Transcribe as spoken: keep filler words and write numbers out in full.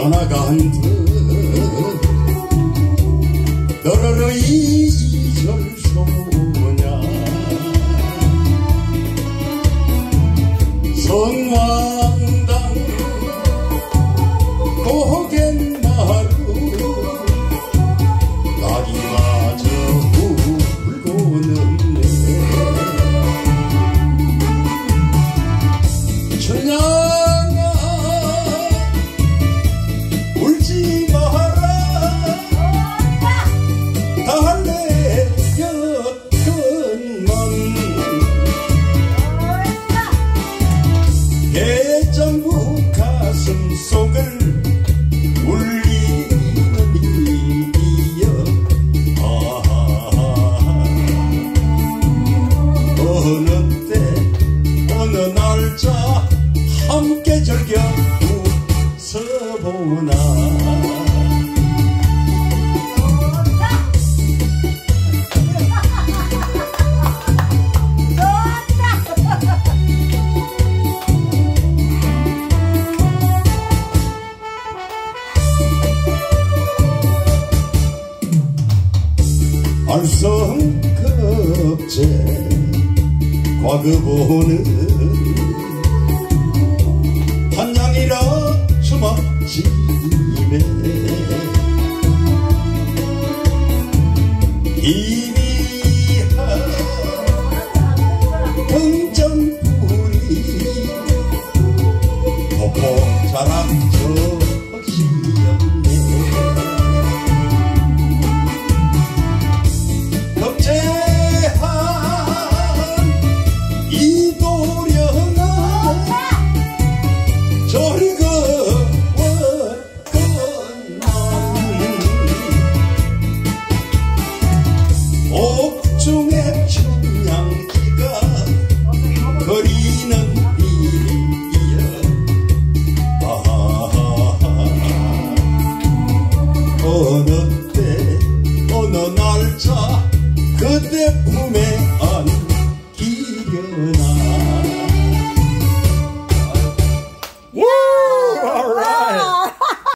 떠나간 듯 너러러 이절 소냐 성황당 고갯마루 낙이마저 울고 넘네 천양아 울지 마라 달래였건만 대장부 가슴 속을 울리는 이여 아하하 어느 때 어느 날짜 함께 즐겨 웃어보나 알성급제 과거 보는 한양이라 주막집에 희미한 등잔불이 폭풍 자락 적시였네